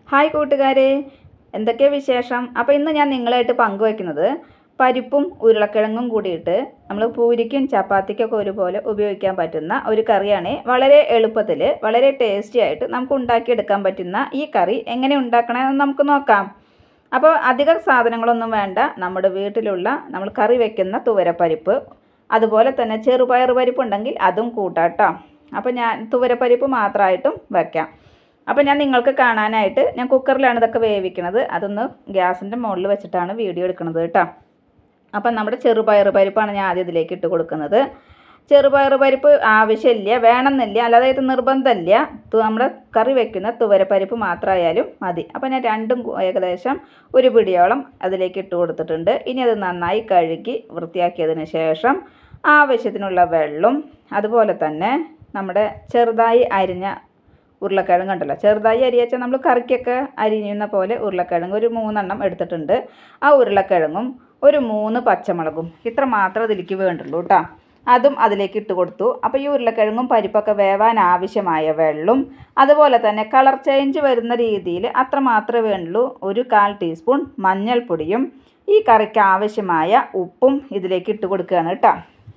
Hi കൂട്ടുകാരെ, എന്തൊക്കെ വിശേഷം? അപ്പോൾ ഇന്ന് ഞാൻ നിങ്ങളായിട്ട് പങ്കുവയ്ക്കുന്നത് പരിപ്പും ഉരുളക്കിഴങ്ങും കൂടിയിട്ട് നമ്മൾ പൂരിക്കും ചപ്പാത്തിക്കൊക്കെ ഒരുപോലെ ഉപയോഗിക്കാൻ പറ്റുന്ന ഒരു കറിയാണ്. വളരെ എളുപ്പത്തിൽ വളരെ ടേസ്റ്റി ആയിട്ട് നമുക്ക് ഉണ്ടാക്കിയെടുക്കാൻ പറ്റുന്ന ഈ കറി എങ്ങനെ ഉണ്ടാക്കണമെന്ന് നമുക്ക് നോക്കാം. അപ്പോൾ അധികം സാധനങ്ങളൊന്നും വേണ്ട. നമ്മുടെ വീട്ടിലുള്ള നമ്മൾ കറി വെക്കുന്ന തുവരപ്പരിപ്പ്, അതുപോലെ തന്നെ ചെറുപയർ പരിപ്പ് ഉണ്ടെങ്കിൽ അതും കൂട്ടാട്ടോ. അപ്പോൾ ഞാൻ തുവരപ്പരിപ്പ് മാത്രമായിട്ടും വയ്ക്കാം. അപ്പോൾ ഞാൻ നിങ്ങൾക്ക് കാണാനായിട്ട് ഞാൻ കുക്കറിലാണ് ഇതൊക്കെ വേവിക്കുന്നത്. അതൊന്ന് ഗ്യാസിൻ്റെ മുകളിൽ വെച്ചിട്ടാണ് വീഡിയോ എടുക്കുന്നത് കേട്ടോ. അപ്പം നമ്മുടെ ചെറുപയർ പരിപ്പാണ് ഞാൻ ആദ്യം ഇതിലേക്ക് ഇട്ട് കൊടുക്കുന്നത്. ചെറുപയർ പരിപ്പ് ആവശ്യമില്ല, വേണമെന്നില്ല, അല്ലാതെ ഇത് നിർബന്ധമില്ല. നമ്മുടെ കറി വെക്കുന്ന തുവരപ്പരിപ്പ് മാത്രമായാലും മതി. അപ്പോൾ ഞാൻ രണ്ടും ഏകദേശം ഒരു പിടിയോളം അതിലേക്ക് ഇട്ട് കൊടുത്തിട്ടുണ്ട്. ഇനി അത് നന്നായി കഴുകി വൃത്തിയാക്കിയതിന് ശേഷം ആവശ്യത്തിനുള്ള വെള്ളം, അതുപോലെ തന്നെ നമ്മുടെ ചെറുതായി അരിഞ്ഞ ഉരുളക്കിഴങ്ങ് ഉണ്ടല്ലോ, ചെറുതായി അരിയച്ചാൽ നമ്മൾ കറിക്കൊക്കെ അരിയുന്ന പോലെ ഉരുളക്കിഴങ്ങ് ഒരു 3 എണ്ണം എടുത്തിട്ടുണ്ട്. ആ ഉരുളക്കിഴങ്ങും ഒരു 3 പച്ചമുളകും ഇത്ര മാത്രം ഇതിലേക്ക് വേണ്ടുള്ളൂ കേട്ടോ. അതും അതിലേക്ക് ഇട്ട് കൊടുത്തു. അപ്പോൾ ഈ ഉരുളക്കിഴങ്ങും പരിപ്പൊക്കെ വേവാൻ ആവശ്യമായ വെള്ളം, അതുപോലെ തന്നെ കളർ ചേഞ്ച് വരുന്ന രീതിയിൽ അത്ര മാത്രമേ വേണ്ടുള്ളൂ. ഒരു 1/4 ടീസ്പൂൺ മഞ്ഞൾപ്പൊടിയും ഈ കറിക്ക് ആവശ്യമായ ഉപ്പും ഇതിലേക്ക് ഇട്ട് കൊടുക്കുകയാണ് കേട്ടോ.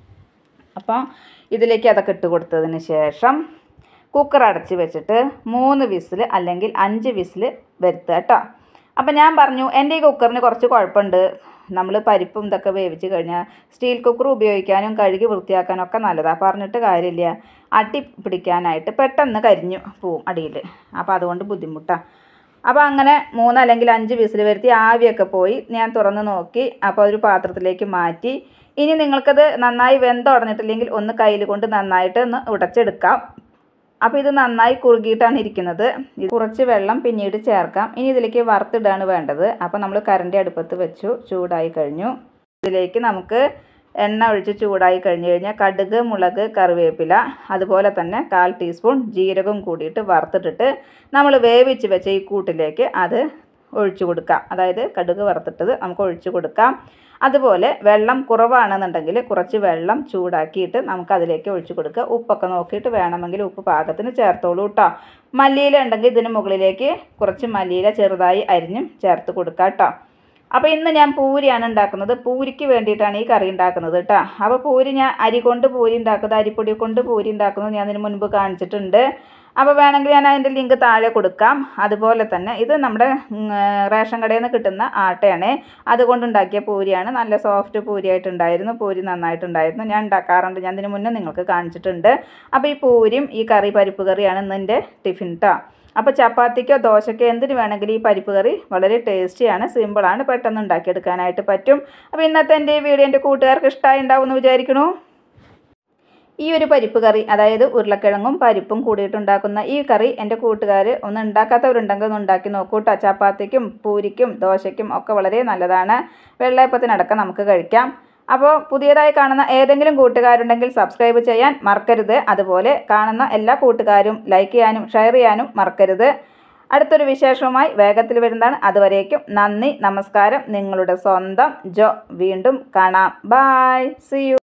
അപ്പോൾ ഇതിലേക്ക് അതൊക്കെ ഇട്ട് കൊടുത്തതിന് ശേഷം കുക്കർ അടച്ച് വെച്ചിട്ട് 3 വിസിൽ അല്ലെങ്കിൽ 5 വിസിൽ വരുത്തുക കേട്ടോ. അപ്പം ഞാൻ പറഞ്ഞു എൻ്റെ ഈ കുക്കറിന് കുറച്ച് കുഴപ്പമുണ്ട്. നമ്മൾ പരിപ്പും ഇതൊക്കെ വേവിച്ച് കഴിഞ്ഞാൽ സ്റ്റീൽ കുക്കർ ഉപയോഗിക്കാനും കഴുകി വൃത്തിയാക്കാനും ഒക്കെ നല്ലതാണ്. പറഞ്ഞിട്ട് കാര്യമില്ല, അടി പിടിക്കാനായിട്ട് പെട്ടെന്ന് കരിഞ്ഞു പോവും അടിയിൽ. അപ്പോൾ അതുകൊണ്ട് ബുദ്ധിമുട്ടാണ്. അപ്പോൾ അങ്ങനെ 3 അല്ലെങ്കിൽ 5 വിസിൽ വരുത്തി ആവിയൊക്കെ പോയി ഞാൻ തുറന്ന് നോക്കി. അപ്പോൾ ഒരു പാത്രത്തിലേക്ക് മാറ്റി. ഇനി നിങ്ങൾക്കത് നന്നായി വെന്തുടഞ്ഞിട്ടില്ലെങ്കിൽ ഒന്ന് കയ്യിൽ കൊണ്ട് നന്നായിട്ട് ഒന്ന് ഉടച്ചെടുക്കാം. അപ്പോൾ ഇത് നന്നായി കുറുകിയിട്ടാണ് ഇരിക്കുന്നത്. കുറച്ച് വെള്ളം പിന്നീട് ചേർക്കാം. ഇനി ഇതിലേക്ക് വറുത്തിടാണ് വേണ്ടത്. അപ്പോൾ നമ്മൾ കറണ്ട് അടുപ്പത്ത് വെച്ചു, ചൂടായി കഴിഞ്ഞു. ഇതിലേക്ക് നമുക്ക് എണ്ണ ഒഴിച്ച് ചൂടായി കഴിഞ്ഞ് കഴിഞ്ഞാൽ കടുക്, മുളക്, കറിവേപ്പില, അതുപോലെ തന്നെ 1/4 ടീസ്പൂൺ ജീരകം കൂടിയിട്ട് വറുത്തിട്ടിട്ട് നമ്മൾ വേവിച്ച് വെച്ച ഈ കൂട്ടിലേക്ക് അത് ഒഴിച്ചു കൊടുക്കാം. അതായത് കടുക് വറുത്തിട്ടത് നമുക്ക് ഒഴിച്ചു കൊടുക്കാം. അതുപോലെ വെള്ളം കുറവാണെന്നുണ്ടെങ്കിൽ കുറച്ച് വെള്ളം ചൂടാക്കിയിട്ട് നമുക്ക് അതിലേക്ക് ഒഴിച്ചു കൊടുക്കുക. ഉപ്പൊക്കെ നോക്കിയിട്ട് വേണമെങ്കിൽ ഉപ്പ് പാകത്തിന് ചേർത്തോളൂ കേട്ടോ. മല്ലിയില ഉണ്ടെങ്കിൽ ഇതിന് മുകളിലേക്ക് കുറച്ച് മല്ലിയില ചെറുതായി അരിഞ്ഞും ചേർത്ത് കൊടുക്കുക കേട്ടോ. അപ്പോൾ ഇന്ന് ഞാൻ പൂരിയാണ് ഉണ്ടാക്കുന്നത്. പൂരിക്ക് വേണ്ടിയിട്ടാണ് ഈ കറി ഉണ്ടാക്കുന്നത് കേട്ടോ. അപ്പോൾ പൂരി ഞാൻ അരി കൊണ്ട് പൂരി ഉണ്ടാക്കുന്നത്, അരിപ്പൊടി കൊണ്ട് പൂരി ഉണ്ടാക്കുന്നത് ഞാൻ ഇതിന് മുൻപ് കാണിച്ചിട്ടുണ്ട്. അപ്പോൾ വേണമെങ്കിൽ ഞാൻ അതിൻ്റെ ലിങ്ക് താഴെ കൊടുക്കാം. അതുപോലെ തന്നെ ഇത് നമ്മുടെ റേഷൻ കടയിൽ നിന്ന് കിട്ടുന്ന ആട്ടയാണ്. അതുകൊണ്ടുണ്ടാക്കിയ പൂരിയാണ്. നല്ല സോഫ്റ്റ് പൂരിയായിട്ടുണ്ടായിരുന്നു. പൂരി നന്നായിട്ടുണ്ടായിരുന്നു. ഞാൻ ഉണ്ടാക്കാറുണ്ട്, ഞാൻ ഇതിന് മുന്നേ നിങ്ങൾക്ക് കാണിച്ചിട്ടുണ്ട്. അപ്പോൾ ഈ പൂരിയും ഈ കറി പരിപ്പ് കറിയാണ് ഇന്ന് എൻ്റെ ടിഫിൻ കേട്ടോ. അപ്പോൾ ചപ്പാത്തിക്കോ ദോശയ്ക്കോ എന്തിനു വേണമെങ്കിലും ഈ പരിപ്പ് കറി വളരെ ടേസ്റ്റിയാണ്, സിമ്പിളാണ്, പെട്ടെന്ന് ഉണ്ടാക്കിയെടുക്കാനായിട്ട് പറ്റും. അപ്പോൾ ഇന്നത്തെ എൻ്റെ ഈ വീഡിയോ എൻ്റെ കൂട്ടുകാർക്ക് ഇഷ്ടമായി ഉണ്ടാവുമെന്ന് വിചാരിക്കണു. ഈ ഒരു പരിപ്പ് കറി, അതായത് ഉരുളക്കിഴങ്ങും പരിപ്പും കൂടിയിട്ടുണ്ടാക്കുന്ന ഈ കറി എൻ്റെ കൂട്ടുകാർ ഒന്ന് ഉണ്ടാക്കാത്തവരുണ്ടെങ്കിൽ ഒന്ന് ഉണ്ടാക്കി നോക്കൂ കേട്ടോ. ചപ്പാത്തിക്കും പൂരിക്കും ദോശയ്ക്കും ഒക്കെ വളരെ നല്ലതാണ്. വെള്ളയപ്പത്തിനടക്കം നമുക്ക് കഴിക്കാം. അപ്പോൾ പുതിയതായി കാണുന്ന ഏതെങ്കിലും കൂട്ടുകാരുണ്ടെങ്കിൽ സബ്സ്ക്രൈബ് ചെയ്യാൻ മറക്കരുത്. അതുപോലെ കാണുന്ന എല്ലാ കൂട്ടുകാരും ലൈക്ക് ചെയ്യാനും ഷെയർ ചെയ്യാനും മറക്കരുത്. അടുത്തൊരു വിശേഷവുമായി വേഗത്തിൽ വരുന്നതാണ്. അതുവരേക്കും നന്ദി, നമസ്കാരം. നിങ്ങളുടെ സ്വന്തം ജോ. വീണ്ടും കാണാം. Bye, see U.